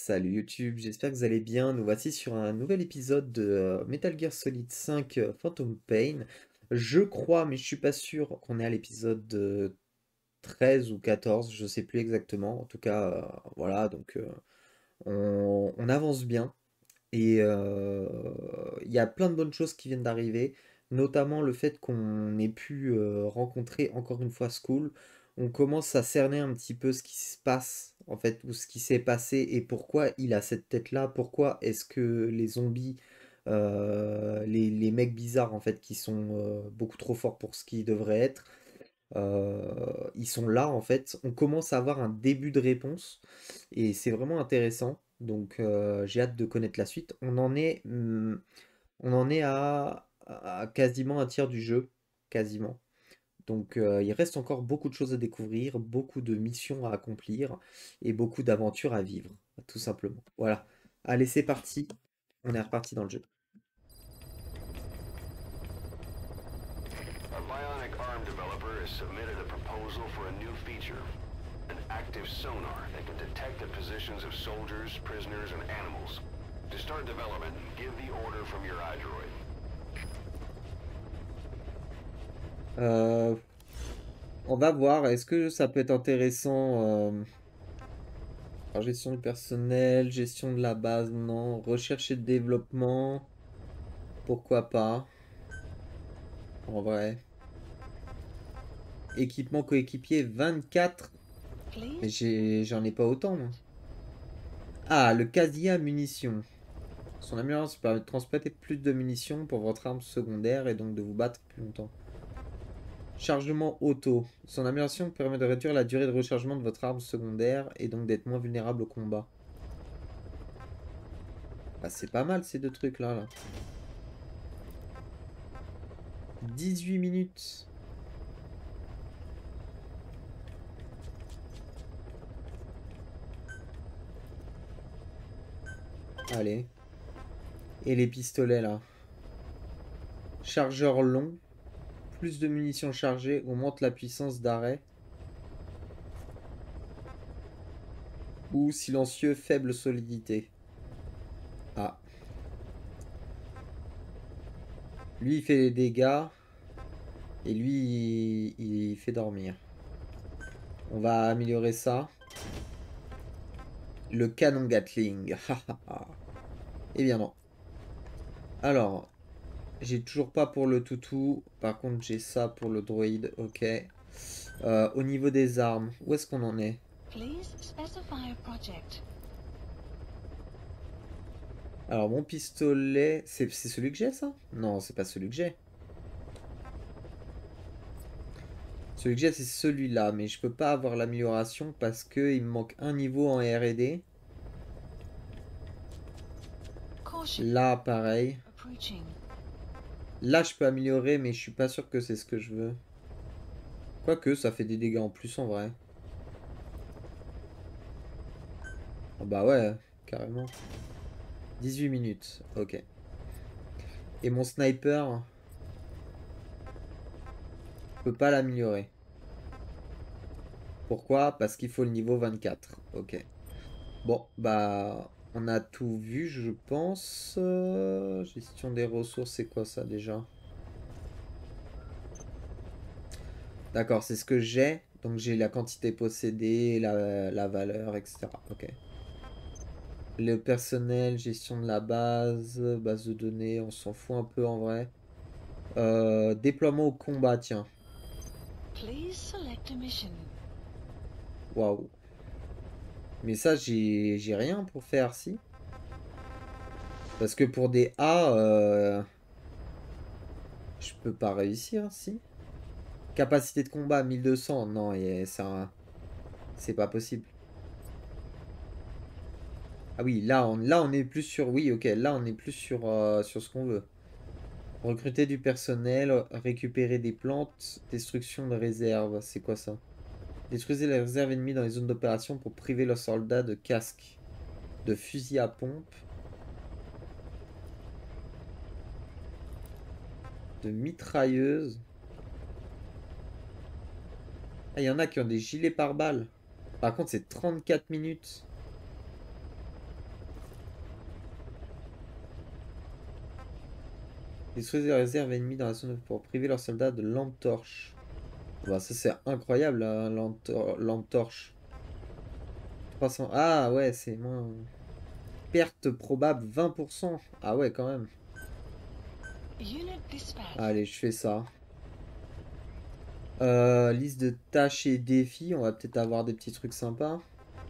Salut YouTube, j'espère que vous allez bien. Nous voici sur un nouvel épisode de Metal Gear Solid 5 Phantom Pain. Je crois, mais je suis pas sûr qu'on est à l'épisode 13 ou 14, je sais plus exactement. En tout cas, voilà, donc on avance bien. Et il y a plein de bonnes choses qui viennent d'arriver, notamment le fait qu'on ait pu rencontrer encore une fois Skull. On commence à cerner un petit peu ce qui se passe, en fait, ou ce qui s'est passé et pourquoi il a cette tête-là, pourquoi est-ce que les zombies, les mecs bizarres, en fait, qui sont beaucoup trop forts pour ce qu'ils devraient être, ils sont là, en fait. On commence à avoir un début de réponse et c'est vraiment intéressant. Donc j'ai hâte de connaître la suite. On en est à quasiment un tiers du jeu, quasiment. Donc il reste encore beaucoup de choses à découvrir, beaucoup de missions à accomplir et beaucoup d'aventures à vivre, tout simplement. Voilà. Allez, c'est parti. On est reparti dans le jeu. A bionic arm developer has submitted a proposal for a new feature. An active sonar that can detect the positions of soldiers, prisoners, and animals. To start development, give the order from your iDroid. Euh, on va voir. Est-ce que ça peut être intéressant alors, gestion du personnel, gestion de la base, non. Recherche et développement, pourquoi pas. En vrai. Équipement coéquipier 24. Mais j'en ai pas autant, moi. Ah, le casier à munitions. Son amélioration permet de transporter plus de munitions pour votre arme secondaire et donc de vous battre plus longtemps. Chargement auto. Son amélioration permet de réduire la durée de rechargement de votre arme secondaire et donc d'être moins vulnérable au combat. Bah, c'est pas mal ces deux trucs-là, là. 18 minutes. Allez. Et les pistolets, là. Chargeur long. Plus de munitions chargées augmente la puissance d'arrêt. Ou silencieux, faible solidité. Ah. Lui, il fait des dégâts. Et lui, il fait dormir. On va améliorer ça. Le canon Gatling. Eh bien non. Alors, j'ai toujours pas pour le toutou. Par contre, j'ai ça pour le droïde. Ok. Au niveau des armes, où est-ce qu'on en est? Alors, mon pistolet... C'est celui que j'ai, ça? Non, c'est pas celui que j'ai. Celui que j'ai, c'est celui-là. Mais je peux pas avoir l'amélioration parce que il me manque un niveau en R&D. Là, pareil. Là, je peux améliorer, mais je suis pas sûr que c'est ce que je veux. Quoique, ça fait des dégâts en plus, en vrai. Ah bah ouais, carrément. 18 minutes, ok. Et mon sniper, je peux pas l'améliorer. Pourquoi? Parce qu'il faut le niveau 24. Ok. Bon, bah, on a tout vu, je pense. Gestion des ressources, c'est quoi ça déjà? D'accord, c'est ce que j'ai. Donc j'ai la quantité possédée, la valeur, etc. Ok. Le personnel, gestion de la base, base de données, on s'en fout un peu en vrai. Déploiement au combat, tiens. Waouh. Mais ça, j'ai rien pour faire, si. Parce que pour des A, je peux pas réussir, si. Capacité de combat 1200, non, c'est pas possible. Ah oui, là on est plus sur, oui, ok, là on est plus sur ce qu'on veut. Recruter du personnel, récupérer des plantes, destruction de réserves, c'est quoi ça? Détruisez les réserves ennemies dans les zones d'opération pour priver leurs soldats de casques, de fusils à pompe, de mitrailleuses. Ah, il y en a qui ont des gilets pare-balles. Par contre, c'est 34 minutes. Détruisez les réserves ennemies dans la zone pour priver leurs soldats de lampes torches. Bah, ça c'est incroyable la lampe torche. 300. Ah ouais, c'est moins. Perte probable 20%. Ah ouais, quand même. Allez, je fais ça. Liste de tâches et défis. On va peut-être avoir des petits trucs sympas.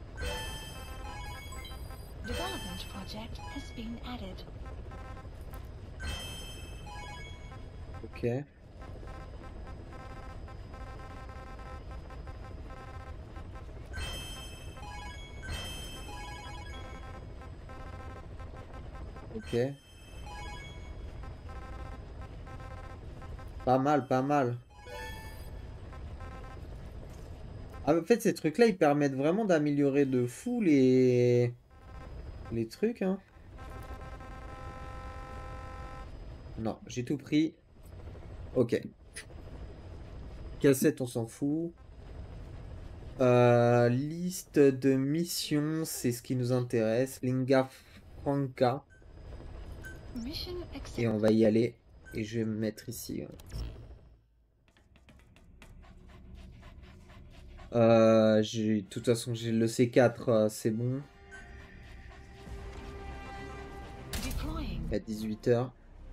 Ok. Ok. Pas mal, pas mal. Ah, en fait, ces trucs-là, ils permettent vraiment d'améliorer de fou les trucs, hein. Non, j'ai tout pris. Ok. Cassette, on s'en fout. Liste de missions, c'est ce qui nous intéresse. Linga Franca. Et on va y aller. Et je vais me mettre ici. De toute façon, j'ai le C4, c'est bon. À 18 h.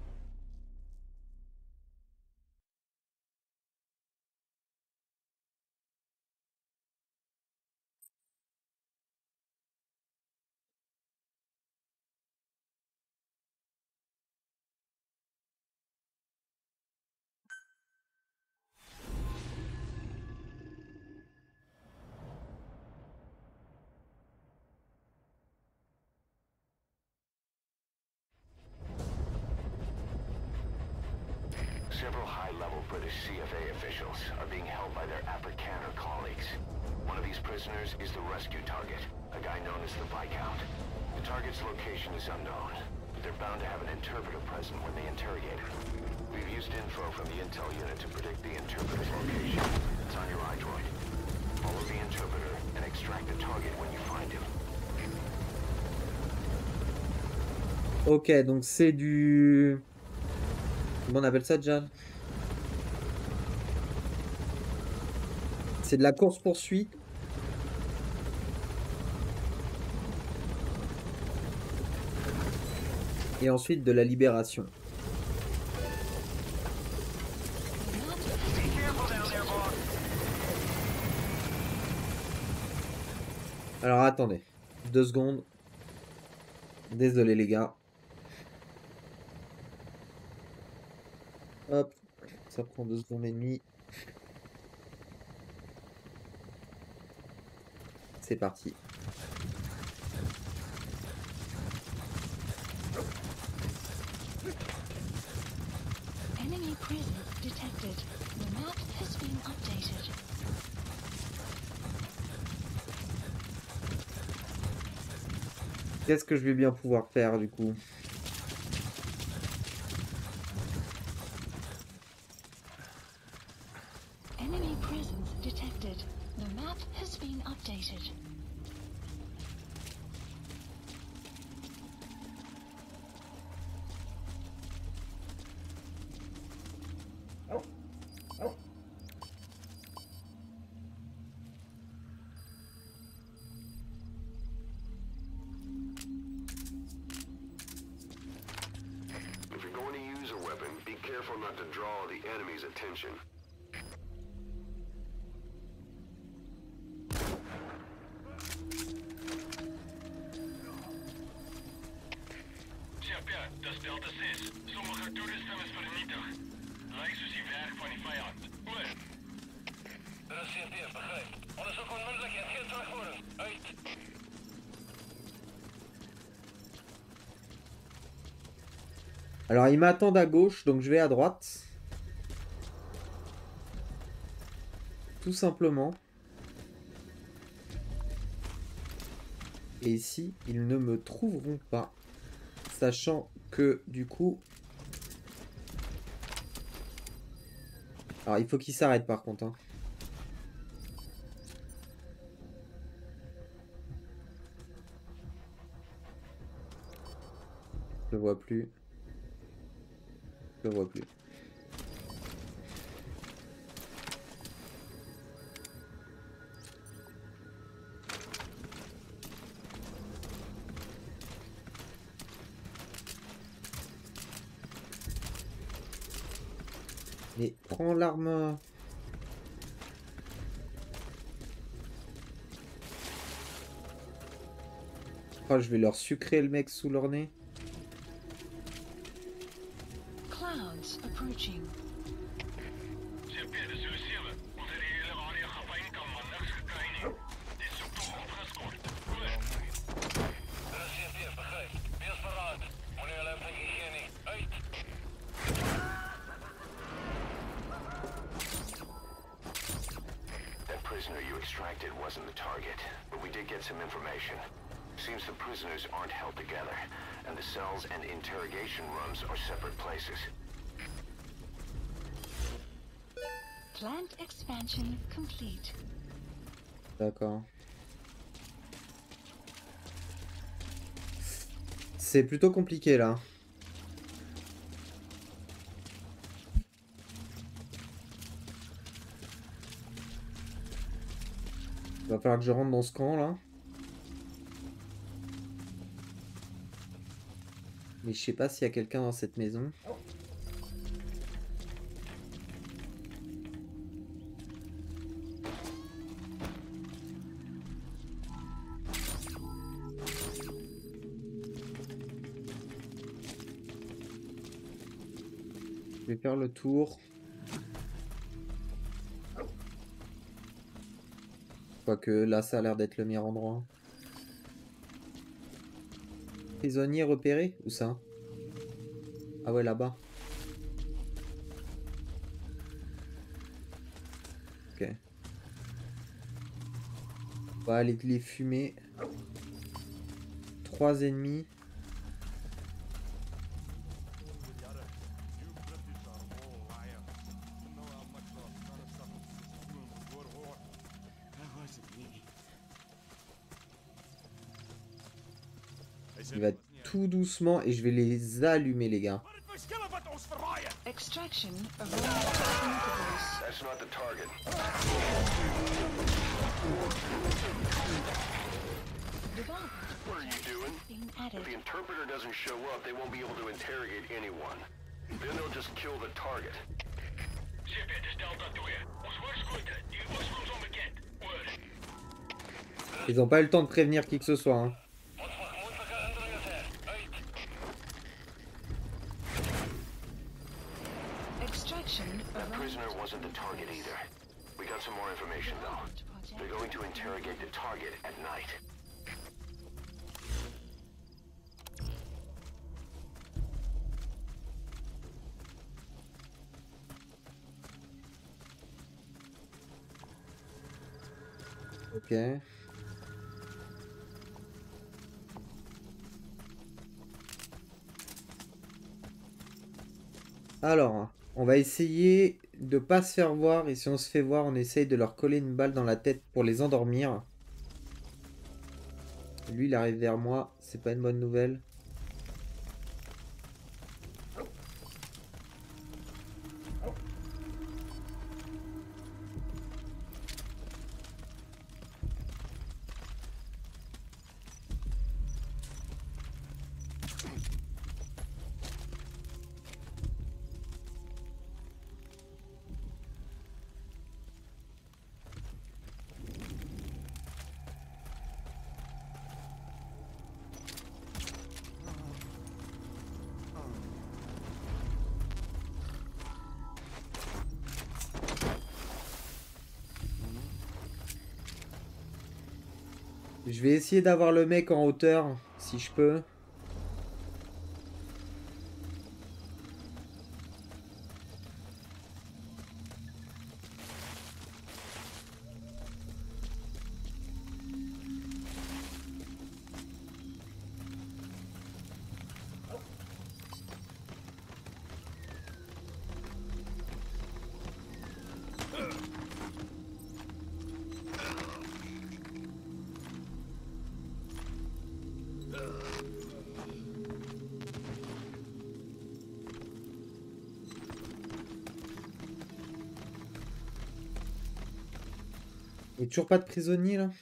Several high-level British CFA officials are being held by their Afrikaner colleagues. One of these prisoners is the rescue target, a guy known as the Viscount. The target's location is unknown, but they're bound to have an interpreter present when they interrogate him. We've used info from the intel unit to predict the interpreter's location. It's on your iDroid. Follow the interpreter and extract the target when you find him. Ok, donc c'est du... Comment on appelle ça déjà? C'est de la course-poursuite. Et ensuite de la libération. Alors attendez. 2 secondes. Désolé les gars. Hop. Ça prend 2 secondes et demie. C'est parti. Enemy presence detected. The map has been updated. Qu'est-ce que je vais bien pouvoir faire du coup? Enemy presence detected. The map has been updated. If you're going to use a weapon, be careful not to draw the enemy's attention. CP, dat is Delta 6. Sommige toeristen is vernietigd. Lijkt soos die werk van die vijand. Oor. Dat is CP, begrijp. Onderzoek onmiddellijk en geen terughoren. Uit. Alors ils m'attendent à gauche, donc je vais à droite. Tout simplement. Et ici, ils ne me trouveront pas. Sachant que du coup... Alors il faut qu'ils s'arrêtent par contre, hein. Je le vois plus. Je le vois plus. Mais prends l'arme. Oh, je vais leur sucrer le mec sous leur nez. Clouds approaching. سيبيد السلسلة وزري الغالية خفاين كمان نفس الكايني دي سبتوهم فرسكول رسيتي بخير بيصفرات مني لا فكيني ايت That prisoner you extracted wasn't the target, but we did get some information. Seems the prisoners aren't held together, and the cells and interrogation rooms are separate places. Plant expansion complete. D'accord. C'est plutôt compliqué là. Va falloir que je rentre dans ce camp là. Mais je sais pas s'il y a quelqu'un dans cette maison. Je vais faire le tour. Quoique là ça a l'air d'être le meilleur endroit. Prisonnier repéré? Où ça? Ah ouais, là-bas. Ok. On va aller les fumer. 3 ennemis. Il va tout doucement et je vais les allumer, les gars. Extraction of intervals. That's not the target. Development What are you doing? being If added. the interpreter doesn't show up, they won't be able to interrogate anyone. Then they'll just kill the target. سيبيد استلقى الدوية وصور سكوتة دي وصور مكان ور Ils ont pas eu le temps de prévenir qui que ce soit. Hein. Extraction That of prisoner wasn't the target either. We got some more information though. They're going to interrogate the target at night. Ok. Alors, on va essayer de pas se faire voir. Et si on se fait voir, on essaye de leur coller une balle dans la tête pour les endormir. Lui, il arrive vers moi. C'est pas une bonne nouvelle. Je vais essayer d'avoir le mec en hauteur, si je peux. Et toujours pas de prisonniers là?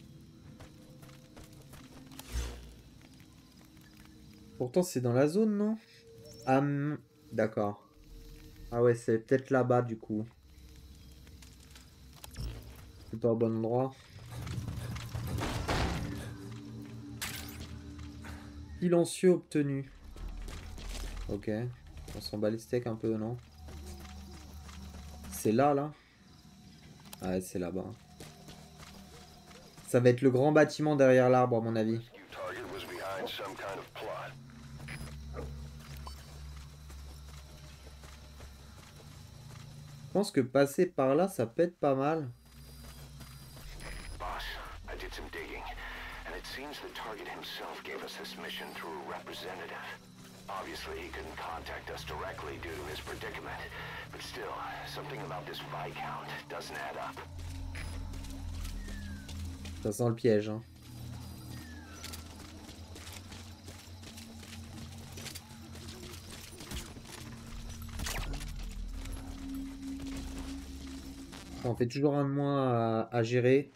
Pourtant c'est dans la zone, non? Ah, d'accord. Ah ouais, c'est peut-être là-bas du coup. C'est pas au bon endroit. Silencieux obtenu. Ok. On s'en bat les steaks un peu, non? C'est là, là? Ah ouais, c'est là-bas. Ça va être le grand bâtiment derrière l'arbre, à mon avis. Target was behind some kind of plot. Je pense que passer par là, ça peut être pas mal. Boss, I did some digging, and it seems the target himself gave us this mission through a representative. Obviously, he couldn't contact us directly due to his predicament, but still, something about this Viscount doesn't add up. Ça sent le piège, hein. On fait toujours un de moins à gérer.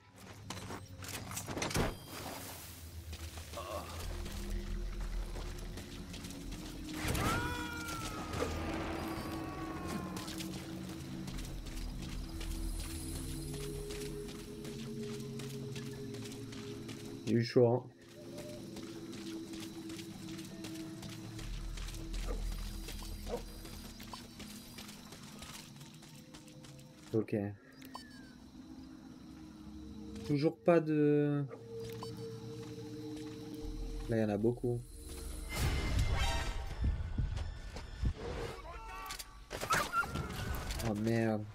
J'ai eu chaud, hein. Ok. Toujours pas de... Là, il y en a beaucoup. Oh merde.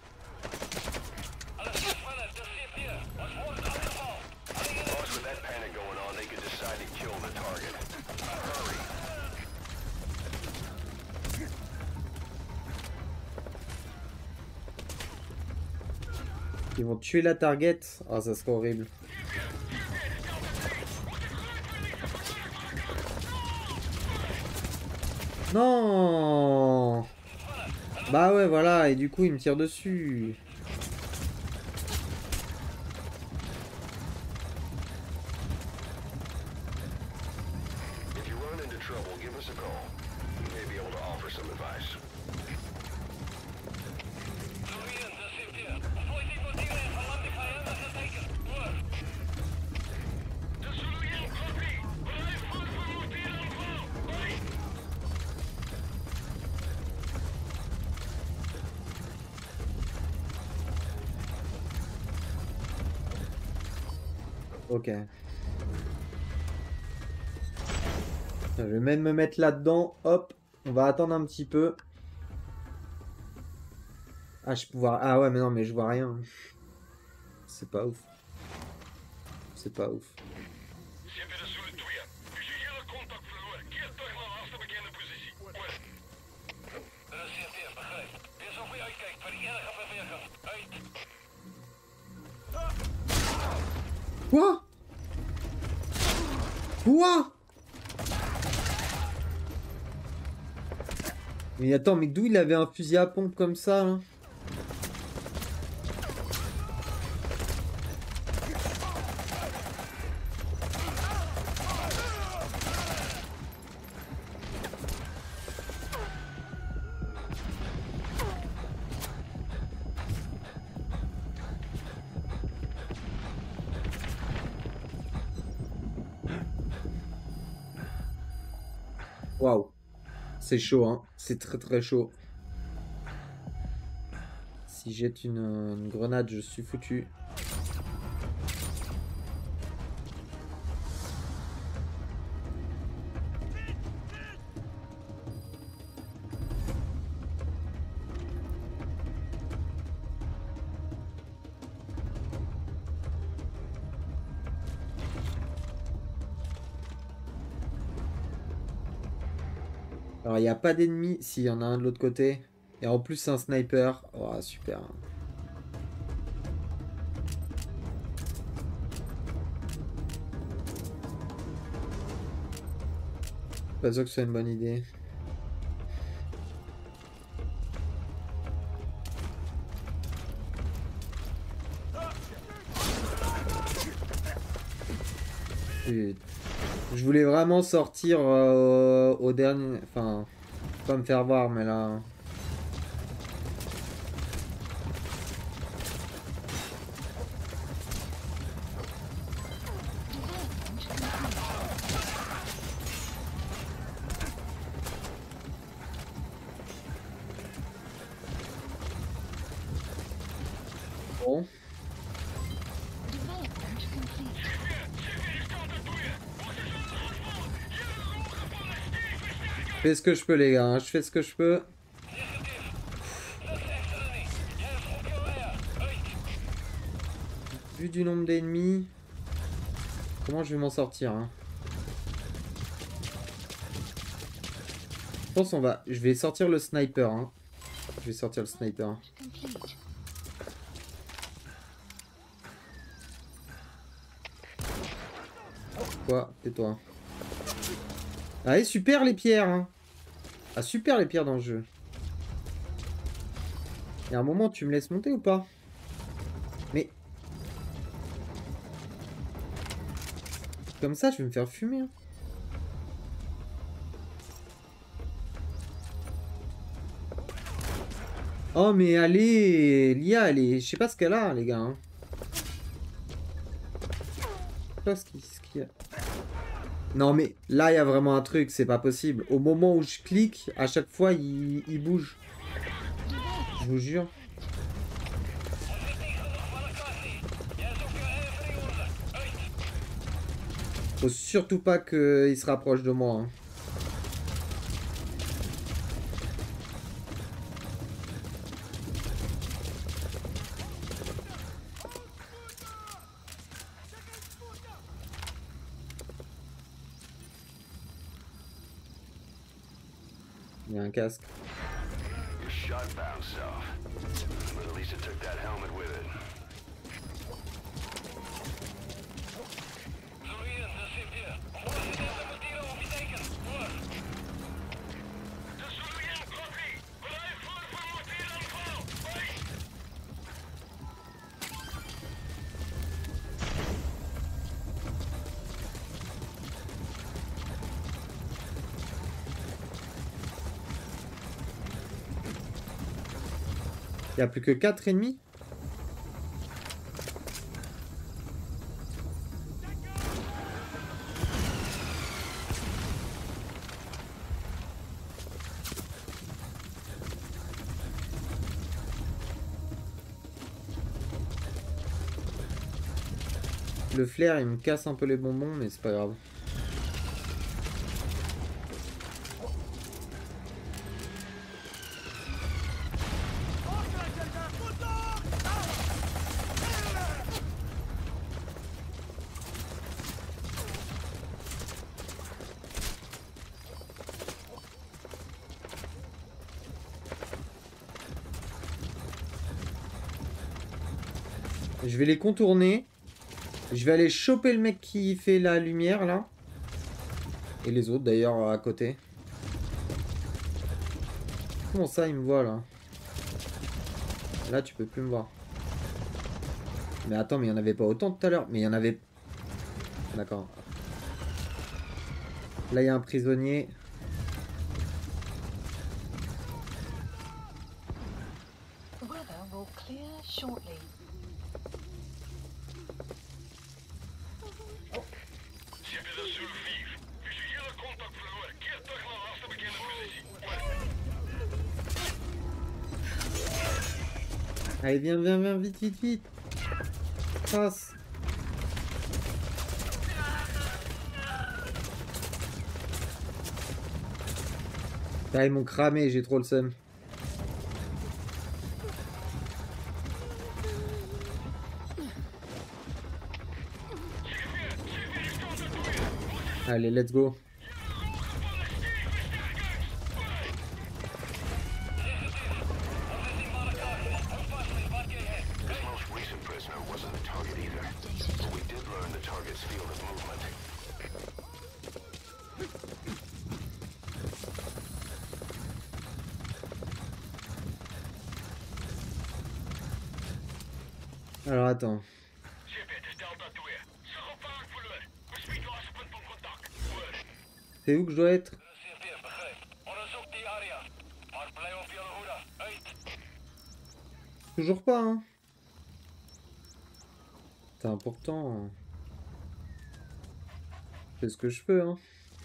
Boss, with that panic going on, they could decide to kill the target. Hurry. Ils vont tuer la target. Ah, ça serait horrible. Non. Bah ouais, voilà. Et du coup, ils me tirent dessus. If you run into trouble, give us a call. We may be able to offer some advice. Ok. Je vais même me mettre là-dedans. Hop. On va attendre un petit peu. Ah, je peux voir... Ah ouais, mais non, mais je vois rien. C'est pas ouf. C'est pas ouf. Quoi? Quoi? Mais attends, mais d'où il avait un fusil à pompe comme ça, là? Waouh. C'est chaud, hein. C'est très très chaud. Si jette une grenade, je suis foutu. Alors, il n'y a pas d'ennemis. Si, il y en a un de l'autre côté. Et en plus, c'est un sniper. Oh, super. Pas sûr que ce soit une bonne idée. Putain. Je voulais vraiment sortir au dernier... Enfin, pas me faire voir, mais là... Bon. Je fais ce que je peux, les gars, hein. Je fais ce que je peux. Vu du nombre d'ennemis, comment je vais m'en sortir, hein? Je pense je vais sortir le sniper, hein. Je vais sortir le sniper. Quoi? Tais-toi. Allez, super les pierres, hein. Ah, super les pierres dans le jeu. Il y a un moment, tu me laisses monter ou pas? Mais... Comme ça, je vais me faire fumer, hein. Oh, mais allez, l'IA, elle est... Je sais pas ce qu'elle a, les gars, hein. Je sais pas ce qu'il y a. Non, mais là, il y a vraiment un truc, c'est pas possible. Au moment où je clique, à chaque fois, il bouge. Je vous jure. Faut surtout pas qu'il se rapproche de moi, hein. Il y a un casque. Your shot bounced off, but at least it took that helmet with it. Il n'y a plus que 4 ennemis. Le flair, il me casse un peu les bonbons, mais c'est pas grave. Je vais les contourner. Je vais aller choper le mec qui fait la lumière là. Et les autres d'ailleurs à côté. Comment ça il me voit là? Là tu peux plus me voir. Mais attends, mais il n'y en avait pas autant tout à l'heure. Mais il y en avait... D'accord. Là il y a un prisonnier. Weather will clear shortly. Allez, viens, viens, viens, vite, vite, vite. Passe. Ah, ils m'ont cramé, j'ai trop le seum. Allez, let's go. Alors attends. C'est où que je dois être? CP, begrijp. Onderzoek die area. Maar blijf op jullie hoede. Uit. Toujours pas, hein. C'est important. Je fais ce que je peux, hein.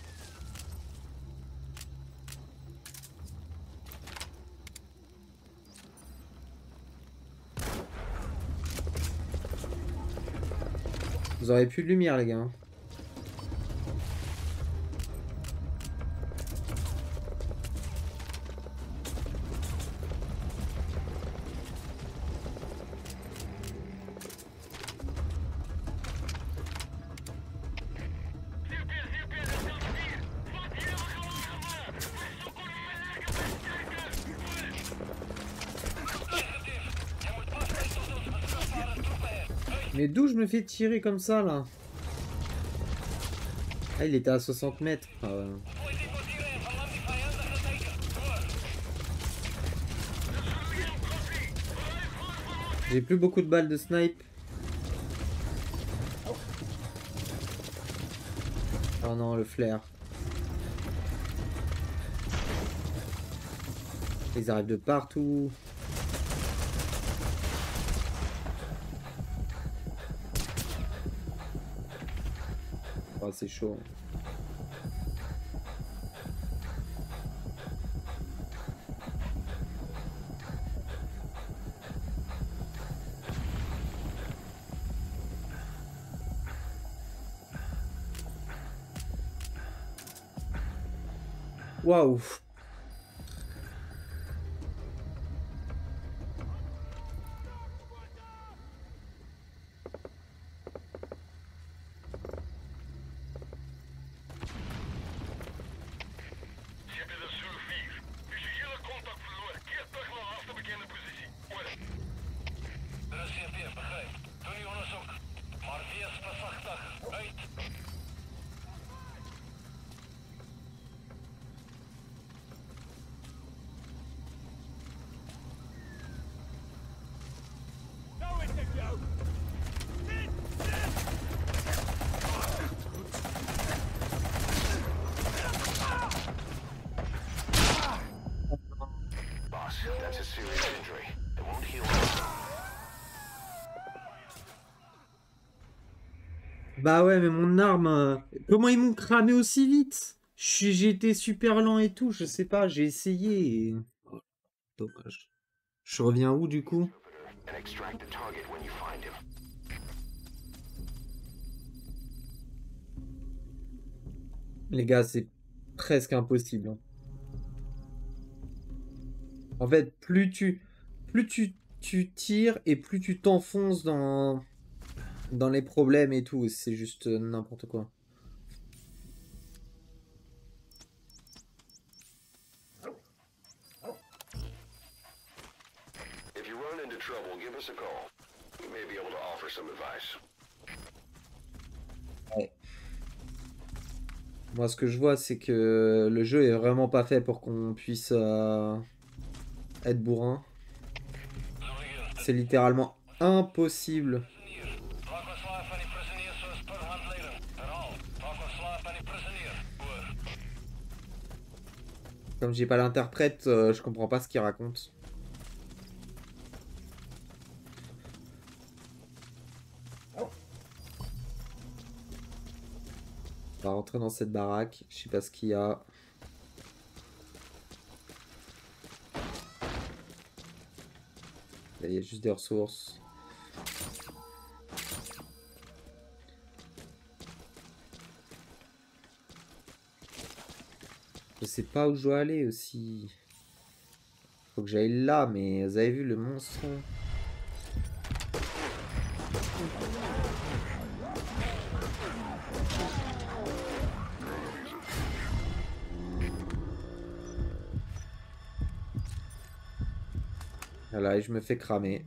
Vous aurez plus de lumière, les gars, hein. Mais d'où je me fais tirer comme ça, là? Ah, il était à 60 mètres. Ah, ouais. J'ai plus beaucoup de balles de snipe. Oh non, le flair. Ils arrivent de partout. Oh, c'est chaud. Waouh. CP de Zulu 4. Visuele contact verloren. Keer terug naar laatste bekende positie. Over. De CP, begrijp. Doe je onderzoek. Maar wees voorzichtig. Uit. Boss, that's a serious injury. It won't heal. Bah ouais, mais mon arme... Comment ils m'ont cramé aussi vite? J'ai été super lent et tout, je sais pas, j'ai essayé et... Oh, dommage. Je reviens où du coup? And extract the target when you find him. Les gars, c'est presque impossible, hein. En fait, tu tires et plus tu t'enfonces dans les problèmes et tout. C'est juste n'importe quoi. If you run into trouble, give us a call. We may be able to offer some advice. Ouais. Moi, ce que je vois, c'est que le jeu est vraiment pas fait pour qu'on puisse être bourrin. C'est littéralement impossible. Laat me slaap van die prisoniers zoals per handleiding. Herhaal. Laat me slaap van die prisoniers. Over. Comme j'ai pas l'interprète, je comprends pas ce qu'il raconte. On va rentrer dans cette baraque. Je sais pas ce qu'il y a. Là, il y a juste des ressources. Je sais pas où je dois aller aussi. Faut que j'aille là, mais vous avez vu le monstre? Voilà, et je me fais cramer.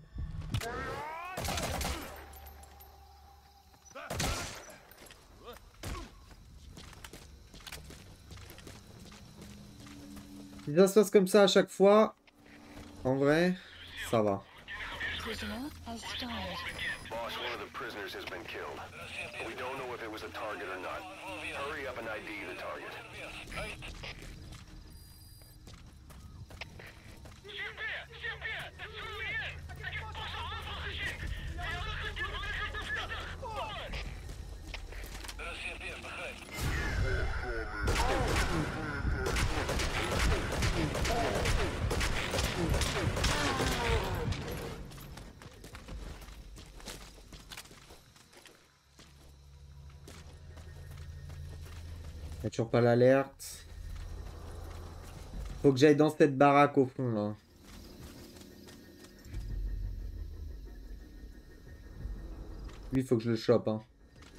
Si ça se passe comme ça à chaque fois, en vrai, ça va. prisoner has died. Boss, one of the prisoners has been killed. But we don't know if it was a target or not. Hurry up and ID the target. Y'a toujours pas l'alerte. Faut que j'aille dans cette baraque au fond là. Lui, faut que je le chope, hein.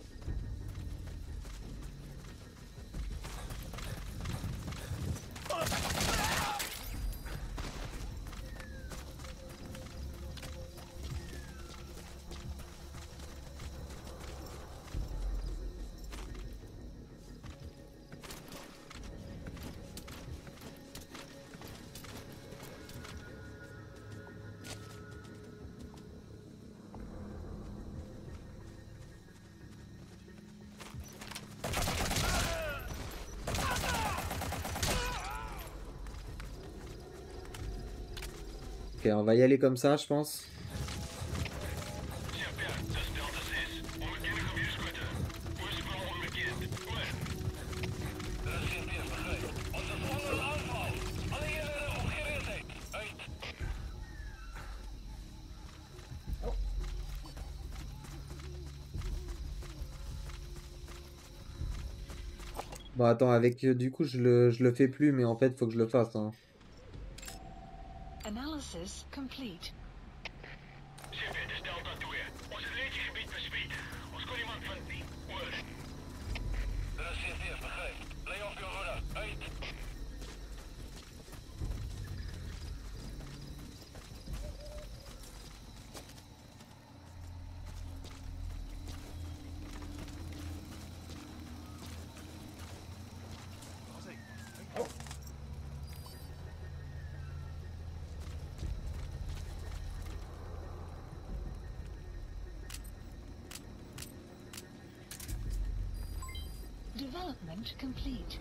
Ok, on va y aller comme ça, je pense. Bon, attends, avec du coup, je le fais plus, mais en fait, faut que je le fasse, hein. Analysis complete. Dit is Delta 2. Ons het leedgebied bespeed. Ons kon iemand vinden nie. Oor. Dit is CT, begryp. Bly op jou hoede. Uit. Development complete.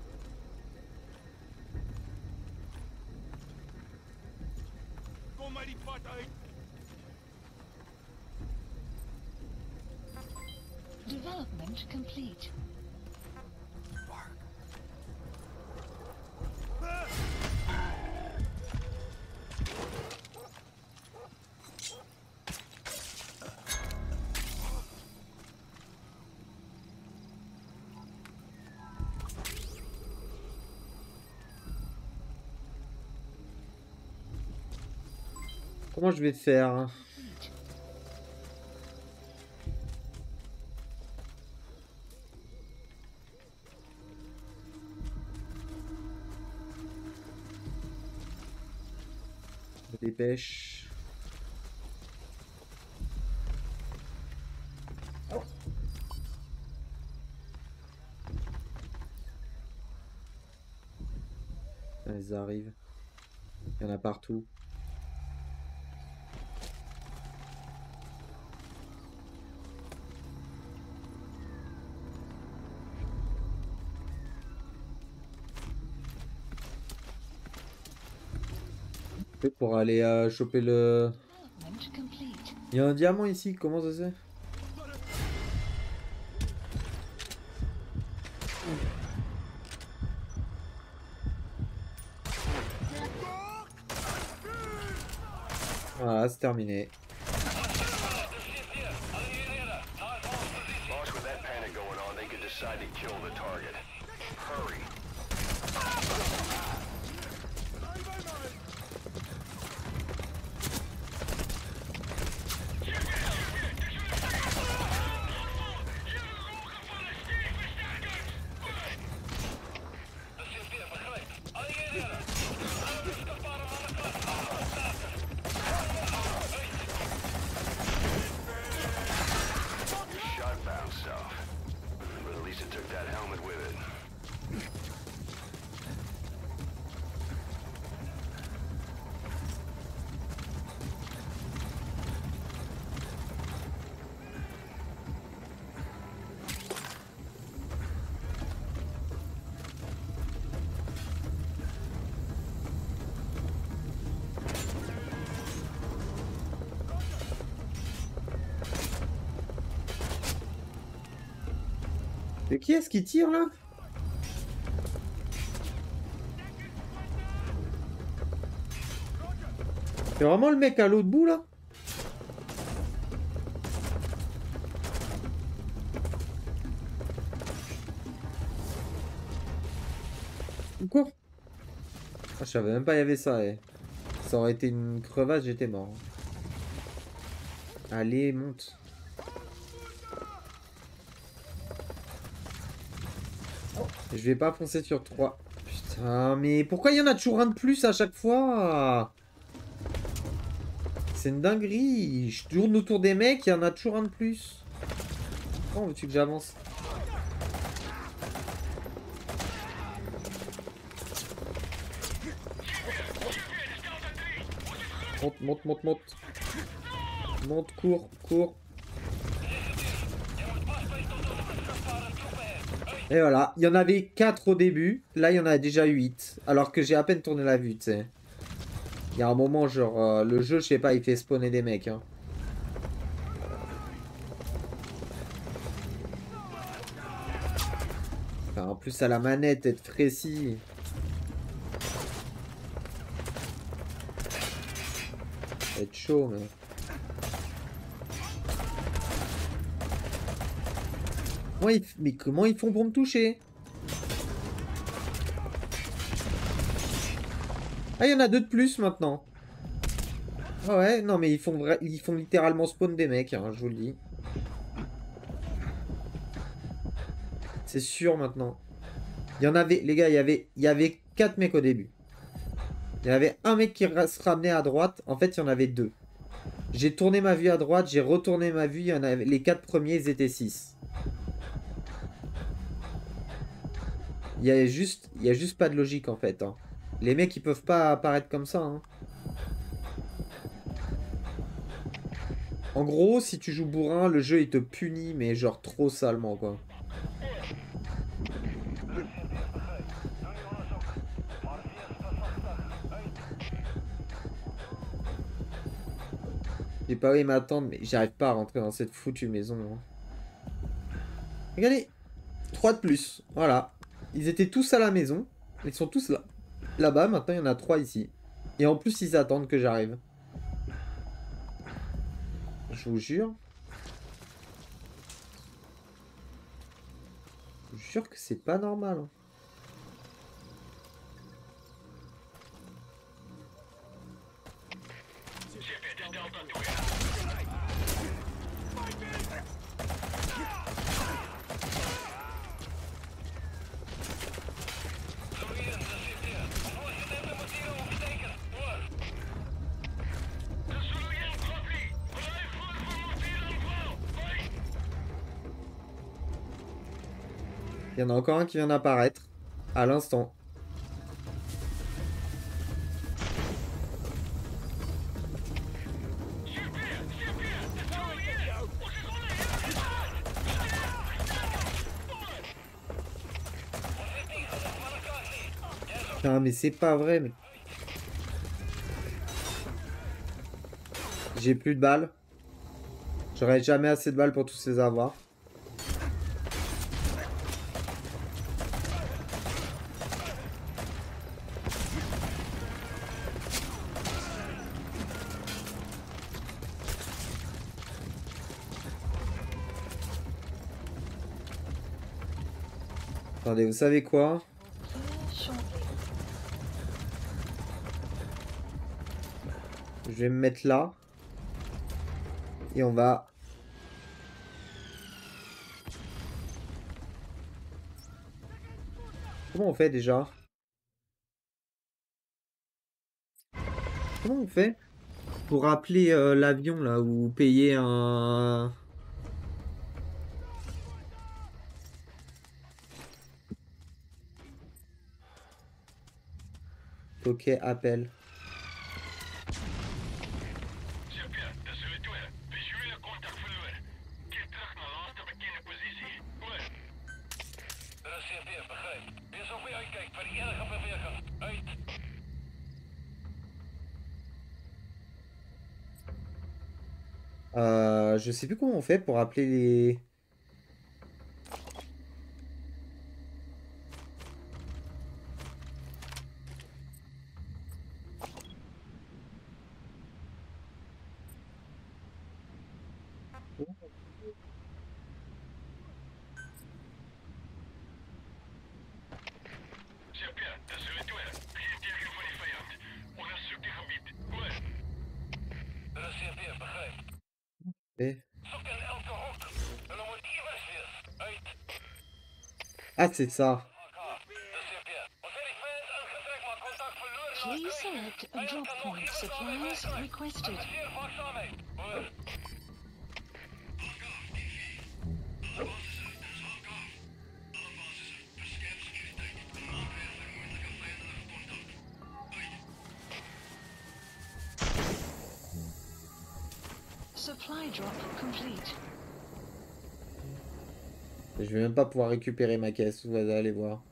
Kom maar die pad uit. Development complete. Comment je vais faire? Je me dépêche. Ils arrivent. Il y en a partout. Pour aller choper le... Development complete. Il y a un diamant ici, comment ça c'est? Voilà, c'est terminé. Boss, with that panic going on, they could decide to kill the target. Hurry. Shot bounced off. But at least it took that helmet with it. Mais qui est-ce qui tire là? C'est vraiment le mec à l'autre bout là? Ou quoi? Ah, je savais même pas il y avait ça. Ça aurait été une crevasse, j'étais mort. Allez, monte. Je vais pas foncer sur 3. Putain, mais pourquoi il y en a toujours un de plus à chaque fois? C'est une dinguerie. Je tourne autour des mecs, il y en a toujours un de plus. Comment veux-tu que j'avance? Monte, monte, monte, monte. Monte, cours, cours. Et voilà, il y en avait 4 au début. Là, il y en a déjà 8. Alors que j'ai à peine tourné la vue, tu sais. Il y a un moment, genre, le jeu, je sais pas, il fait spawner des mecs. Hein. Enfin, en plus, à la manette, être précis. Ça va être chaud, mais... Mais comment ils font pour me toucher? Ah, il y en a 2 de plus maintenant. Ah ouais, non mais ils font littéralement spawn des mecs, hein, je vous le dis. C'est sûr maintenant. Il y en avait, les gars, il y avait 4 mecs au début. Il y avait un mec qui se ramenait à droite. En fait, il y en avait 2. J'ai tourné ma vue à droite, j'ai retourné ma vue. Il y en avait, les 4 premiers, ils étaient 6. Il y a juste pas de logique en fait. Hein. Les mecs, ils peuvent pas apparaître comme ça. Hein. En gros, si tu joues bourrin, le jeu il te punit, mais genre trop salement quoi. Je sais pas où ils m'attendent, mais j'arrive pas à rentrer dans cette foutue maison. Hein. Regardez, 3 de plus. Voilà. Ils étaient tous à la maison. Ils sont tous là. Là-bas, maintenant il y en a 3 ici. Et en plus, ils attendent que j'arrive. Je vous jure. Je vous jure que c'est pas normal. Hein. Il y en a encore un qui vient d'apparaître. À l'instant. Putain, mais c'est pas vrai. Mais... J'ai plus de balles. J'aurai jamais assez de balles pour tous les avoir. Attendez, vous savez quoi? Je vais me mettre là. Et on va... Comment on fait déjà? Comment on fait pour appeler l'avion là ou payer un... Ok, appel. Je sais plus comment on fait pour appeler les... Ah, c'est ça. Please select a drop point. Supplies requested. Supply drop complete. Je vais même pas pouvoir récupérer ma caisse, vous allez voir.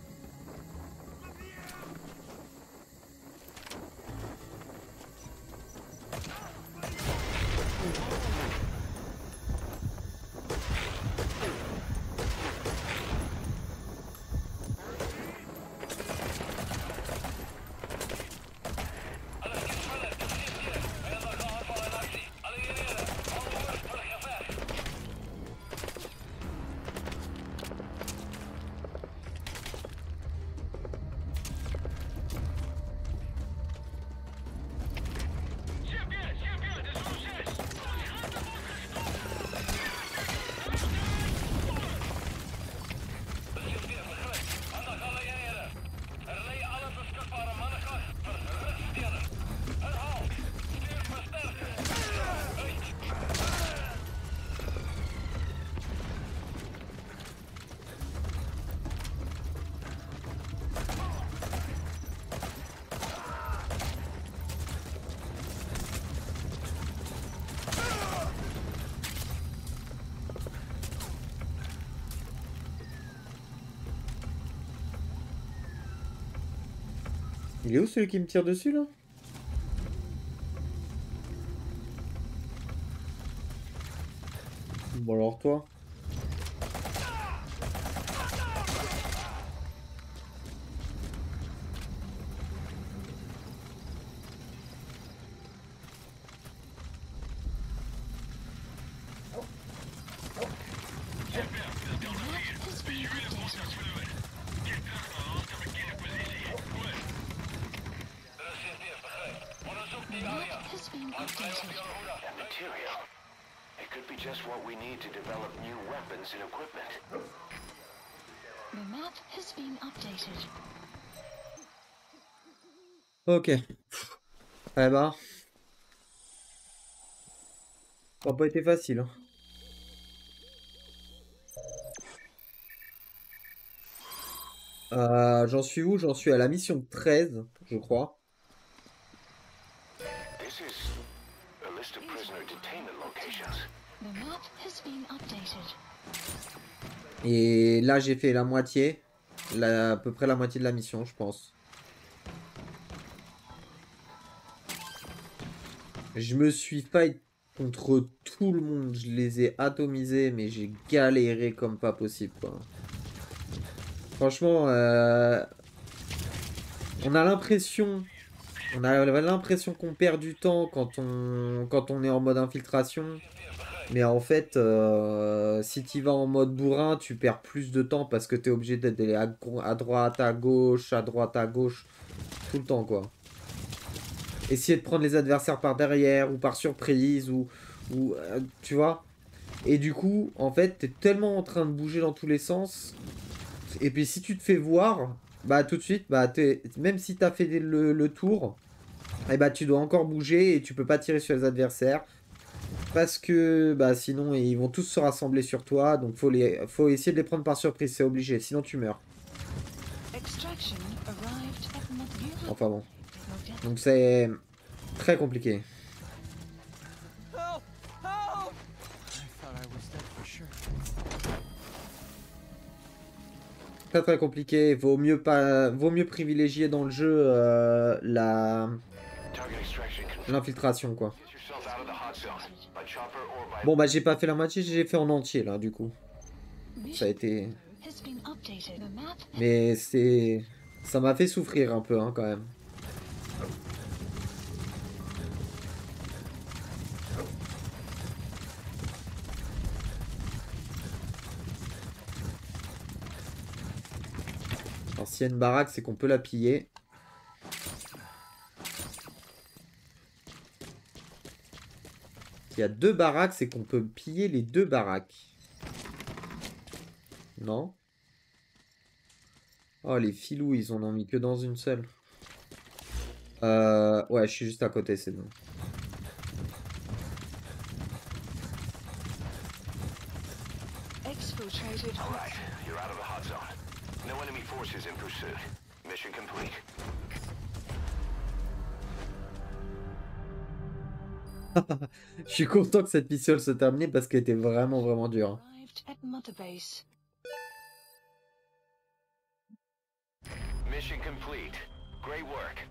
Il est où celui qui me tire dessus là? Bon alors toi. Has been updated. That material. It could be just what we need to develop new weapons and equipment. The map has been updated. Ok. Eh ben. Ça n'a pas été facile. Hein. J'en suis où? J'en suis à la mission 13, je crois. This is a list of prisoner detainment locations. The map has been updated. Et là, j'ai fait la moitié. À peu près la moitié de la mission, je pense. Je me suis fight contre tout le monde. Je les ai atomisés, mais j'ai galéré comme pas possible, quoi. Franchement, on a l'impression qu'on perd du temps quand on est en mode infiltration. Mais en fait, si tu vas en mode bourrin, tu perds plus de temps parce que tu es obligé d'aller à droite, à gauche, tout le temps, quoi. Essayer de prendre les adversaires par derrière ou par surprise, ou tu vois. Et du coup, en fait, tu es tellement en train de bouger dans tous les sens. Et puis si tu te fais voir, bah tout de suite, bah même si tu as fait le tour, et bah tu dois encore bouger et tu peux pas tirer sur les adversaires. Parce que bah sinon ils vont tous se rassembler sur toi, donc faut essayer de les prendre par surprise, c'est obligé, sinon tu meurs. Extraction arrived at Mothura. Enfin bon. Donc c'est très compliqué. Help! Help! I thought I was dead for sure. Très très compliqué, vaut mieux privilégier dans le jeu Target extraction confirmed. l'infiltration, quoi. Get yourself out of the hot zone. By chopper or by... Bon bah j'ai pas fait la moitié, j'ai fait en entier là du coup. Ça a été... Has been updated. The map Mais ça m'a fait souffrir un peu hein, quand même. Alors s'il y a une baraque, c'est qu'on peut la piller. S'il y a 2 baraques, c'est qu'on peut piller les 2 baraques. Non? Oh, les filous, ils en ont mis que dans une seule. Ouais, je suis juste à côté, c'est bon. Exfiltrated All right, hot. you're out of the hot zone. No enemy forces in pursuit. Mission complete. Je suis content que cette mission se termine parce qu'elle était vraiment dure, hein. Arrived at Mother Base. Mission complete. Great work.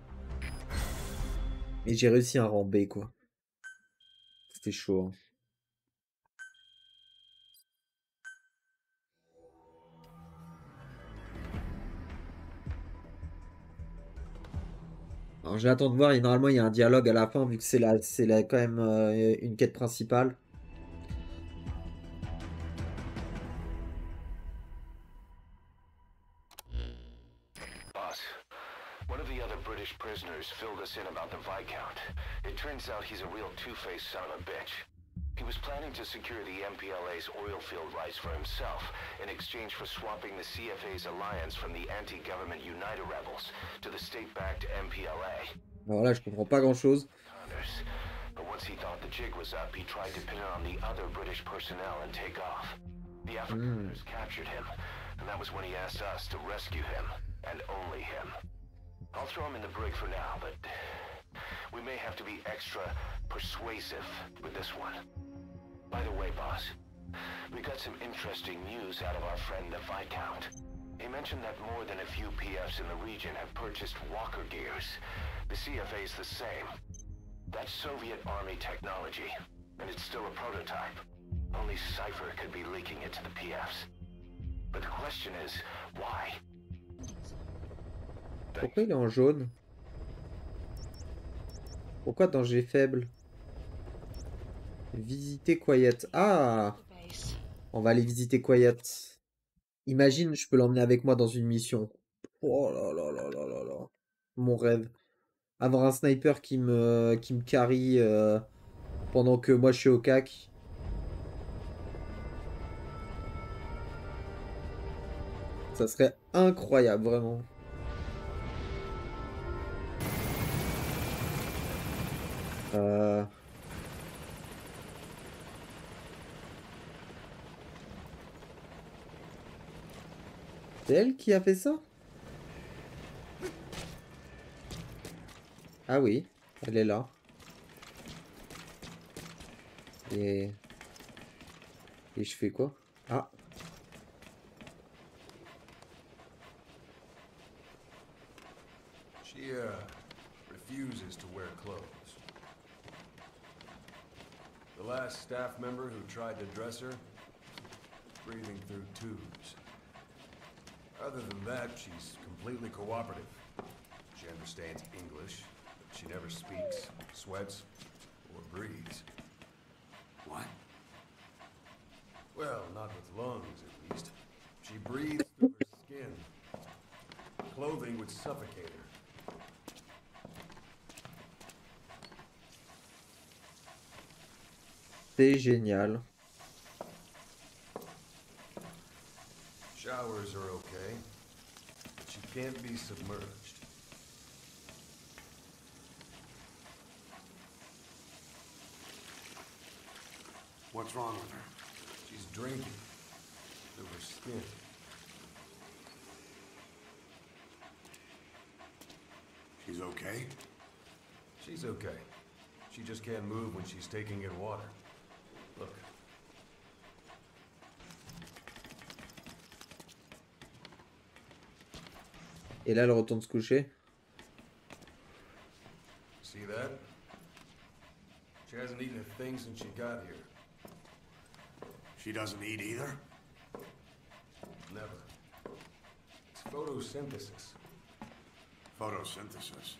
Et j'ai réussi un rang B, quoi. C'était chaud, hein. Alors j'attends de voir, et normalement il y a un dialogue à la fin vu que c'est quand même une quête principale. Boss, one of the other British prisoners filled us in about the Viscount. It turns out he's a real two-faced son of a bitch. He was planning to secure the MPLA's oil field rights for himself in exchange for swapping the CFA's alliance from the anti-government United rebels to the state-backed MPLA. Alors là je comprends pas grand chose. But once he thought the jig was up, he tried to pin it on the other British personnel and take off. The Afrikaners captured him, and that was when he asked us to rescue him, and only him. I'll throw him in the brig for now, but we may have to be extra persuasive with this one. By the way, boss, we got some interesting news out of our friend the Viscount. He mentioned that more than a few PFs in the region have purchased walker gears. The CFA's the same. That's Soviet Army technology, and it's still a prototype. Only Cypher could be leaking it to the PFs. But the question is, why? Pourquoi il est en jaune? Pourquoi danger faible? Visiter Quiet. Ah! Mother Base. On va aller visiter Quiet. Imagine, je peux l'emmener avec moi dans une mission. Oh là là là là là là. Mon rêve. Avoir un sniper qui me carry pendant que moi je suis au cac. Ça serait incroyable, vraiment. C'est elle qui a fait ça? Ah oui, elle est là. Et je fais quoi? Ah. She refuses to wear clothes. The last staff member who tried to dress her, breathing through tubes. Other than that, she's completely cooperative. She understands English, but she never speaks, sweats, or breathes. What? Well, not with lungs, at least. She breathes through her skin. Clothing would suffocate her. C'est génial. Showers are okay, but she can't be submerged. What's wrong with her? She's drinking through her skin. She's okay? She's okay. She just can't move when she's taking in water. Look. Et là, elle retourne se coucher. See that? She hasn't eaten a thing since she got here. She doesn't eat either? Never. It's photosynthesis. Photosynthesis.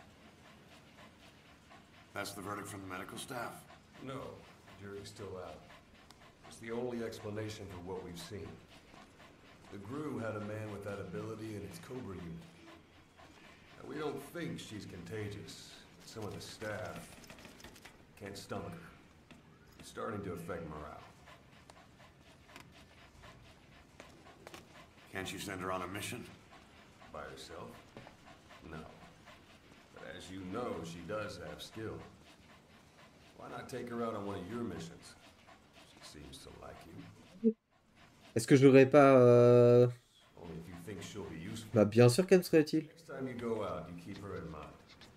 That's the verdict from the medical staff? No, jury's still out. It's the only explanation for what we've seen. The GRU had a man with that ability in its Cobra unit. Now, we don't think she's contagious, but some of the staff can't stomach her. It's starting to affect morale. Can't you send her on a mission? by herself? No. But as you know, she does have skill. Why not take her out on one of your missions? She seems to like you. Est-ce que je l'aurais pas... Only if you think she'll be useful. Bah bien sûr qu'elle me serait utile. Next time you go out, you keep her in mind.